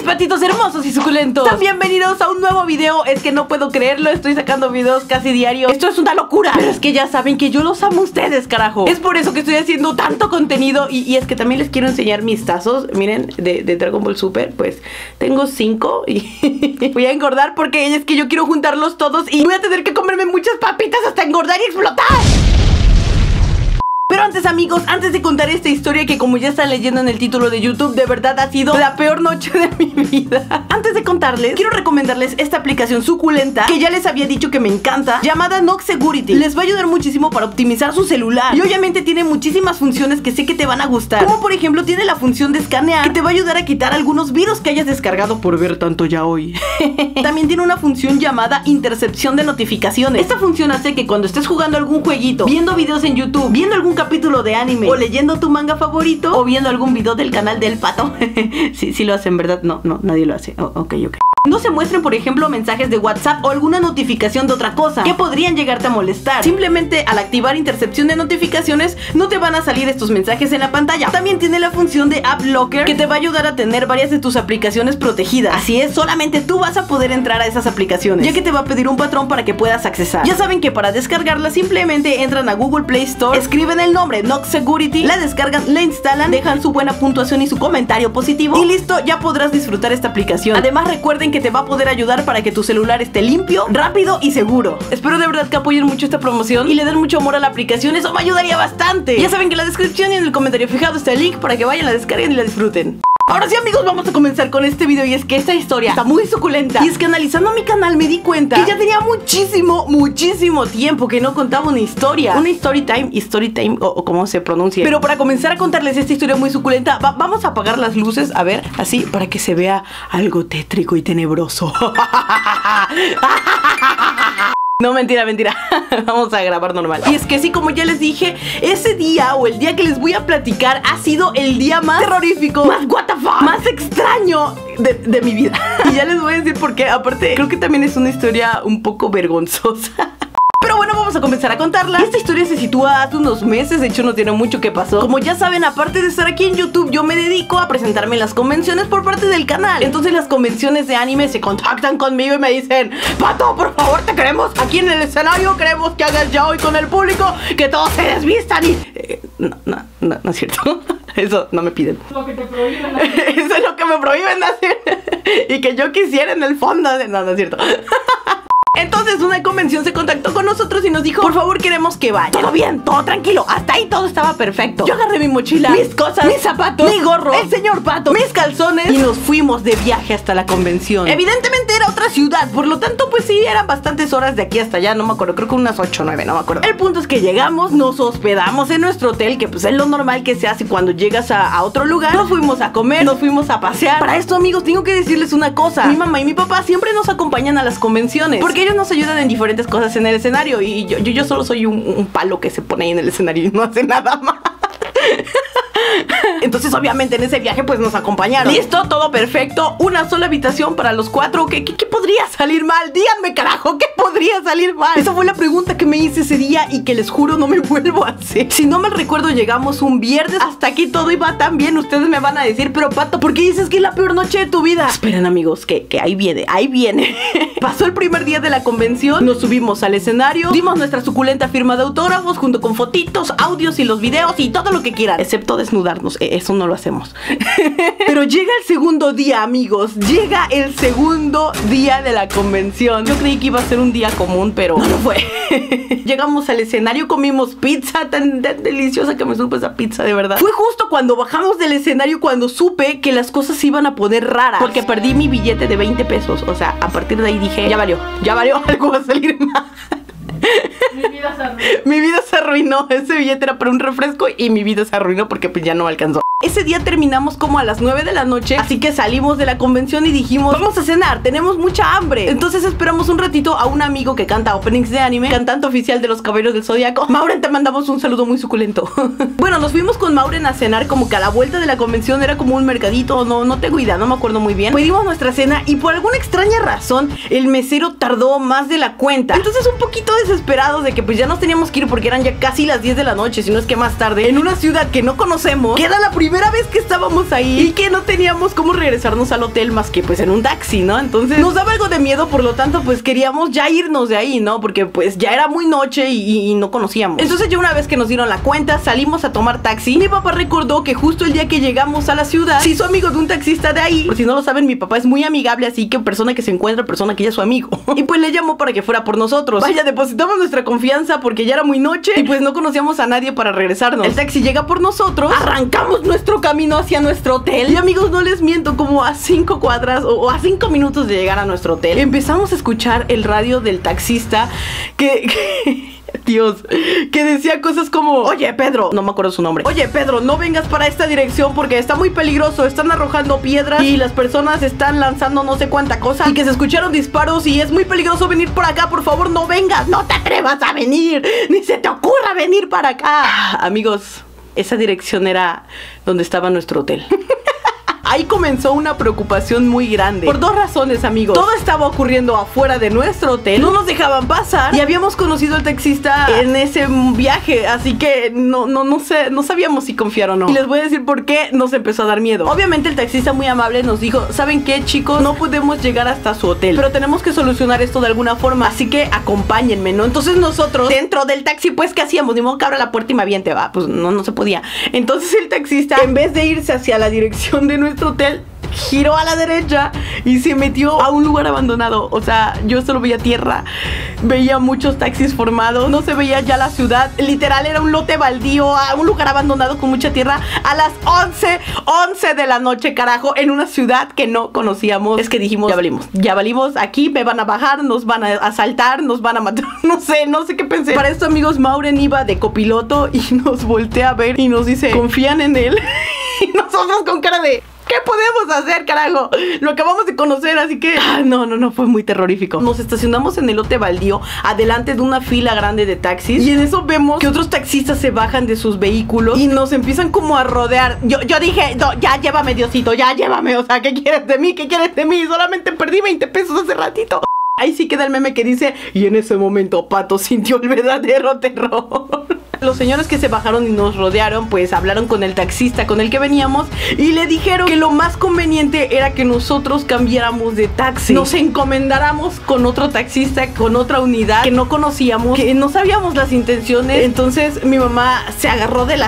patitos hermosos y suculentos, sean bienvenidos a un nuevo video. Es que no puedo creerlo, estoy sacando videos casi diario. Esto es una locura, pero es que ya saben que yo los amo a ustedes, carajo. Es por eso que estoy haciendo tanto contenido. Y es que también les quiero enseñar mis tazos. Miren, de Dragon Ball Super. Pues tengo 5 y voy a engordar porque es que yo quiero juntarlos todos y voy a tener que comerme muchas papitas hasta engordar y explotar. Pero antes, amigos, antes de contar esta historia que, como ya están leyendo en el título de YouTube, de verdad ha sido la peor noche de mi vida. Antes de contarles, quiero recomendarles esta aplicación suculenta que ya les había dicho que me encanta, llamada Nox Security. Les va a ayudar muchísimo para optimizar su celular. Y obviamente tiene muchísimas funciones que sé que te van a gustar. Como por ejemplo, tiene la función de escanear, que te va a ayudar a quitar algunos virus que hayas descargado por ver tanto ya hoy. También tiene una función llamada intercepción de notificaciones. Esta función hace que cuando estés jugando algún jueguito, viendo videos en YouTube, viendo algún capítulo de anime, o leyendo tu manga favorito, o viendo algún video del canal del pato. Sí lo hacen, ¿verdad? No, nadie lo hace. Ok. No se muestren, por ejemplo, mensajes de WhatsApp o alguna notificación de otra cosa que podrían llegarte a molestar. Simplemente al activar intercepción de notificaciones no te van a salir estos mensajes en la pantalla. También tiene la función de App Locker, que te va a ayudar a tener varias de tus aplicaciones protegidas. Así es, solamente tú vas a poder entrar a esas aplicaciones, ya que te va a pedir un patrón para que puedas accesar. Ya saben que para descargarla simplemente entran a Google Play Store, escriben el nombre Nox Security, la descargan, la instalan, dejan su buena puntuación y su comentario positivo y listo, ya podrás disfrutar esta aplicación. Además, recuerden que te va a poder ayudar para que tu celular esté limpio, rápido y seguro. Espero de verdad que apoyen mucho esta promoción y le den mucho amor a la aplicación. Eso me ayudaría bastante. Ya saben que en la descripción y en el comentario fijado está el link para que vayan, la descarguen y la disfruten. Ahora sí, amigos, vamos a comenzar con este video. Y es que esta historia está muy suculenta. Y es que analizando mi canal me di cuenta que ya tenía muchísimo tiempo que no contaba una historia. Una story time o como se pronuncia. Pero para comenzar a contarles esta historia muy suculenta, vamos a apagar las luces, a ver, así, para que se vea algo tétrico y tenebroso. No, mentira. Vamos a grabar normal. Y es que sí, como ya les dije, ese día o el día que les voy a platicar ha sido el día más terrorífico, más what the fuck, más extraño de mi vida. Y ya les voy a decir por qué. Aparte, creo que también es una historia un poco vergonzosa. Pero bueno, vamos a comenzar a contarla. Esta historia se sitúa hace unos meses. De hecho, no tiene mucho que pasó. Como ya saben, aparte de estar aquí en YouTube, yo me dedico a presentarme en las convenciones por parte del canal. Entonces las convenciones de anime se contactan conmigo y me dicen: Pato, por favor, te queremos aquí en el escenario. Queremos que hagas ya hoy con el público, que todos se desvistan y... No es cierto. Eso no me piden. Lo que te prohíben hacer. Eso es lo que me prohíben hacer. Y que yo quisiera en el fondo. No es cierto. Entonces una convención se contactó con nosotros y nos dijo: por favor, queremos que vaya. Todo bien, todo tranquilo, hasta ahí todo estaba perfecto. Yo agarré mi mochila, mis cosas, mis zapatos, mi gorro, el señor Pato, mis calzones y nos fuimos de viaje hasta la convención. Evidentemente era otra ciudad, por lo tanto pues sí, eran bastantes horas de aquí hasta allá. No me acuerdo, creo que unas 8 o 9, no me acuerdo. El punto es que llegamos, nos hospedamos en nuestro hotel, que pues es lo normal que se hace cuando llegas a otro lugar. Nos fuimos a comer, nos fuimos a pasear. Para esto, amigos, tengo que decirles una cosa: mi mamá y mi papá siempre nos acompañan a las convenciones, porque ellos nos ayudan en diferentes cosas en el escenario. Y yo solo soy un palo que se pone ahí en el escenario y no hace nada más. Entonces obviamente en ese viaje pues nos acompañaron. Listo, todo perfecto, una sola habitación para los 4. ¿Qué podría salir mal? Díganme, carajo, ¿qué podría salir mal? Esa fue la pregunta que me hice ese día y que les juro no me vuelvo a hacer. Si no me recuerdo, llegamos un viernes. Hasta aquí todo iba tan bien. Ustedes me van a decir: pero Pato, ¿por qué dices que es la peor noche de tu vida? Esperen, amigos, que ahí viene. Pasó el primer día de la convención, nos subimos al escenario, dimos nuestra suculenta firma de autógrafos junto con fotitos, audios y los videos y todo lo que quieran, excepto desnudarnos. Eso no lo hacemos. Pero llega el segundo día, amigos. Llega el segundo día de la convención. Yo creí que iba a ser un día común, pero no lo fue. Llegamos al escenario, comimos pizza tan deliciosa que me supo esa pizza, de verdad. Fue justo cuando bajamos del escenario cuando supe que las cosas se iban a poner raras, porque perdí mi billete de 20 pesos. O sea, a partir de ahí dije: ya valió, algo va a salir mal. Mi vida se arruinó. Ese billete era para un refresco y mi vida se arruinó porque pues ya no alcanzó. Ese día terminamos como a las 9 de la noche, así que salimos de la convención y dijimos: vamos a cenar, tenemos mucha hambre. Entonces esperamos un ratito a un amigo que canta openings de anime, cantante oficial de los Caballeros del Zodiaco. Mauren, te mandamos un saludo muy suculento. Bueno, nos fuimos con Mauren a cenar, como que a la vuelta de la convención era como un mercadito, no tengo idea, no me acuerdo muy bien. Pedimos nuestra cena y por alguna extraña razón el mesero tardó más de la cuenta. Entonces un poquito desesperados de que pues ya nos teníamos que ir porque eran ya casi las 10 de la noche, si no es que más tarde, en una ciudad que no conocemos, queda la primera primera vez que estábamos ahí y que no teníamos cómo regresarnos al hotel más que pues en un taxi, ¿no? Entonces nos daba algo de miedo, por lo tanto pues queríamos ya irnos de ahí, ¿no? Porque pues ya era muy noche y no conocíamos. Entonces ya una vez que nos dieron la cuenta, salimos a tomar taxi. Mi papá recordó que justo el día que llegamos a la ciudad, se hizo amigo de un taxista de ahí. Por si no lo saben, mi papá es muy amigable, así que persona que se encuentra, persona que ya es su amigo. Y pues le llamó para que fuera por nosotros. Vaya, depositamos nuestra confianza porque ya era muy noche y pues no conocíamos a nadie para regresarnos. El taxi llega por nosotros, arrancamos nuestro camino hacia nuestro hotel. Y amigos, no les miento, como a 5 cuadras o a 5 minutos de llegar a nuestro hotel, empezamos a escuchar el radio del taxista Dios, que decía cosas como: oye Pedro, no me acuerdo su nombre, oye Pedro, no vengas para esta dirección porque está muy peligroso, están arrojando piedras y las personas están lanzando no sé cuánta cosa y que se escucharon disparos y es muy peligroso venir por acá, por favor no vengas, no te atrevas a venir, ni se te ocurra venir para acá. Amigos, esa dirección era donde estaba nuestro hotel. Ahí comenzó una preocupación muy grande. Por 2 razones, amigos. Todo estaba ocurriendo afuera de nuestro hotel. No nos dejaban pasar. Y habíamos conocido al taxista en ese viaje. Así que no sabíamos si confiar o no. Y les voy a decir por qué nos empezó a dar miedo. Obviamente el taxista muy amable nos dijo: ¿saben qué, chicos? No podemos llegar hasta su hotel, pero tenemos que solucionar esto de alguna forma. Así que acompáñenme, ¿no? Entonces nosotros, dentro del taxi, pues, ¿qué hacíamos? Ni modo que abra la puerta y me aviente, va. Pues no se podía. Entonces el taxista, en vez de irse hacia la dirección de nuestro hotel, giró a la derecha y se metió a un lugar abandonado. O sea, yo solo veía tierra, veía muchos taxis formados, no se veía ya la ciudad. Literal era un lote baldío, un lugar abandonado con mucha tierra a las 11 de la noche, carajo, en una ciudad que no conocíamos. Es que dijimos: ya valimos, aquí me van a bajar, nos van a asaltar, nos van a matar. No sé qué pensé. Para esto, amigos, Mauren iba de copiloto y nos voltea a ver y nos dice: ¿confían en él? Y nosotros con cara de: ¿qué podemos hacer, carajo? Lo acabamos de conocer, así que... No, fue muy terrorífico. Nos estacionamos en el lote baldío, adelante de una fila grande de taxis. Y en eso vemos que otros taxistas se bajan de sus vehículos y nos empiezan como a rodear. Yo dije: no, ya llévame, Diosito, ya llévame. O sea, ¿qué quieres de mí? ¿Qué quieres de mí? Solamente perdí 20 pesos hace ratito. Ahí sí queda el meme que dice: y en ese momento Pato sintió el verdadero terror. Los señores que se bajaron y nos rodearon pues hablaron con el taxista con el que veníamos y le dijeron que lo más conveniente era que nosotros cambiáramos de taxi, nos encomendáramos con otro taxista, con otra unidad que no conocíamos, que no sabíamos las intenciones. Entonces mi mamá se agarró del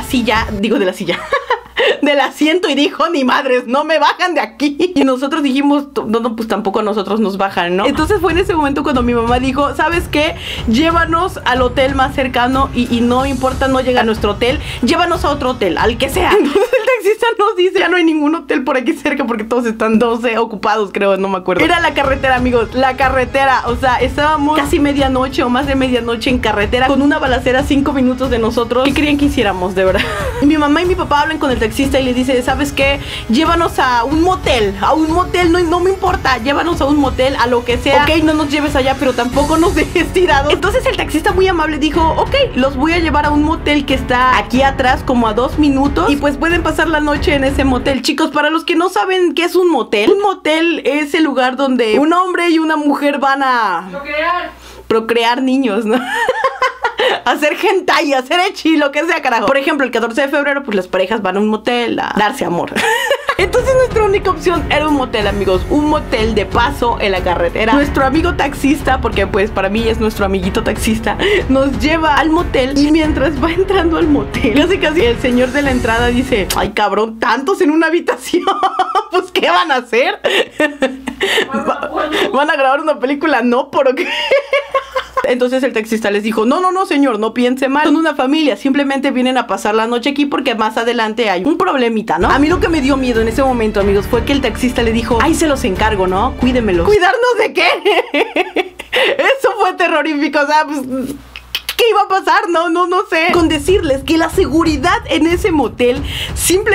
asiento y dijo: ni madres, no me bajan de aquí. Y nosotros dijimos: no, pues tampoco a nosotros nos bajan, ¿no? Entonces fue en ese momento cuando mi mamá dijo: ¿sabes qué? Llévanos al hotel más cercano y no importa no llegar a nuestro hotel, llévanos a otro hotel, al que sea. Entonces el taxista nos dice: ya no hay ningún hotel por aquí cerca porque todos están 12 ocupados, creo, no me acuerdo. Era la carretera, amigos, la carretera. O sea, estábamos casi medianoche o más de medianoche en carretera con una balacera a 5 minutos de nosotros. ¿Qué querían que hiciéramos, de verdad? Y mi mamá y mi papá hablan con el taxista y le dice: ¿sabes qué? Llévanos a un motel, no me importa, llévanos a un motel, a lo que sea. Ok, no nos lleves allá, pero tampoco nos dejes tirados. Entonces el taxista muy amable dijo: ok, los voy a llevar a un motel que está aquí atrás, como a 2 minutos, y pues pueden pasar la noche en ese motel. Chicos, para los que no saben qué es un motel es el lugar donde un hombre y una mujer van a procrear niños, ¿no? Hacer hentai, hacer echi, lo que sea, carajo. Por ejemplo, el 14 de febrero, pues las parejas van a un motel a darse amor. Entonces nuestra única opción era un motel, amigos. Un motel de paso en la carretera. Nuestro amigo taxista, porque pues para mí es nuestro amiguito taxista, nos lleva al motel. Y mientras va entrando al motel, casi el señor de la entrada dice: ay, cabrón, tantos en una habitación. Pues ¿qué van a hacer? ¿Van a grabar una película? No, ¿por qué? Entonces el taxista les dijo: no, señor, no piense mal, son una familia, simplemente vienen a pasar la noche aquí porque más adelante hay un problemita, ¿no? A mí lo que me dio miedo en ese momento, amigos, fue que el taxista le dijo: ay, se los encargo, ¿no? Cuídemelos. ¿Cuidarnos de qué? Eso fue terrorífico, o sea, pues... ¿qué iba a pasar? No sé. Con decirles que la seguridad en ese motel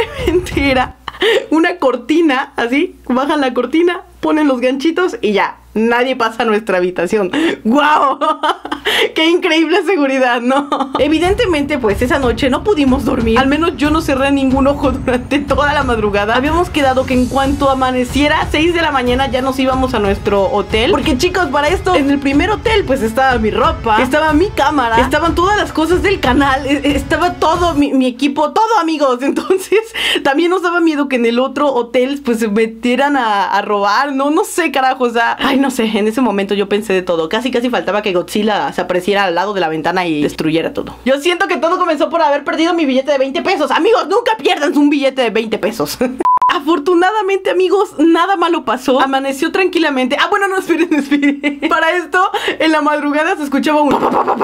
simplemente era una cortina, así, bajan la cortina, ponen los ganchitos y ya. nadie pasa a nuestra habitación. ¡Guau! ¡Qué increíble seguridad!, ¿no? Evidentemente, pues esa noche no pudimos dormir. Al menos yo no cerré ningún ojo durante toda la madrugada. Habíamos quedado que en cuanto amaneciera, 6 de la mañana, ya nos íbamos a nuestro hotel. Porque, chicos, para esto, en el primer hotel, pues estaba mi ropa, estaba mi cámara, estaban todas las cosas del canal, estaba todo mi equipo, todo, amigos. Entonces, también nos daba miedo que en el otro hotel, pues se metieran a robar, no sé, carajo, o sea, ay, no sé, en ese momento yo pensé de todo. Casi faltaba que Godzilla se apareciera al lado de la ventana y destruyera todo. Yo siento que todo comenzó por haber perdido mi billete de 20 pesos. Amigos, nunca pierdan un billete de 20 pesos. Afortunadamente, amigos, nada malo pasó. Amaneció tranquilamente. Ah, bueno, no, esperen. Para esto, en la madrugada se escuchaba un...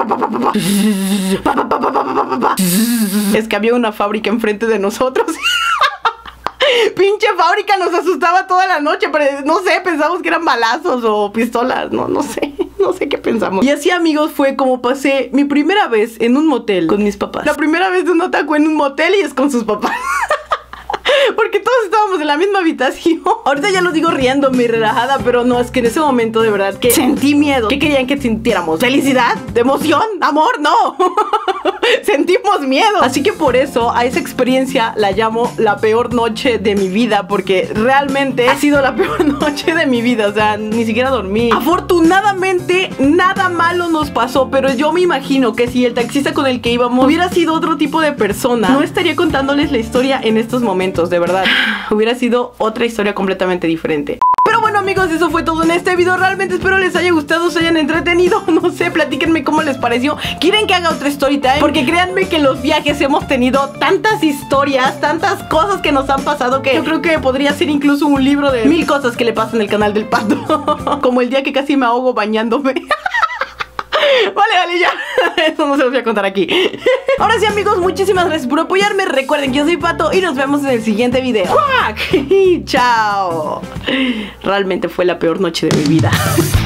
Es que había una fábrica enfrente de nosotros. Pinche fábrica, nos asustaba toda la noche. Pero no sé, pensamos que eran balazos o pistolas. No sé qué pensamos. Y así, amigos, fue como pasé mi primera vez en un motel con mis papás. La primera vez de un otaku en un motel y es con sus papás. Porque todos estábamos en la misma habitación. Ahorita ya lo digo riéndome y relajada, pero no, es que en ese momento de verdad que sentí miedo. ¿Qué querían que sintiéramos? ¿Felicidad? ¿Emoción? ¿Amor? No. Sentimos miedo. Así que por eso a esa experiencia la llamo la peor noche de mi vida, porque realmente ha sido la peor noche de mi vida. O sea, ni siquiera dormí. Afortunadamente nada malo nos pasó, pero yo me imagino que si el taxista con el que íbamos hubiera sido otro tipo de persona, no estaría contándoles la historia en estos momentos. De verdad, hubiera sido otra historia completamente diferente. Pero bueno, amigos, eso fue todo en este video. Realmente espero les haya gustado, se hayan entretenido. No sé, platíquenme cómo les pareció. ¿Quieren que haga otra story time? Porque créanme que en los viajes hemos tenido tantas historias, tantas cosas que nos han pasado, que yo creo que podría ser incluso un libro de 1000 cosas que le pasan en el canal del Pato. Como el día que casi me ahogo bañándome. Vale, ya. Eso no se los voy a contar aquí. Ahora sí, amigos, muchísimas gracias por apoyarme. Recuerden que yo soy Pato y nos vemos en el siguiente video. ¡Chao! Realmente fue la peor noche de mi vida.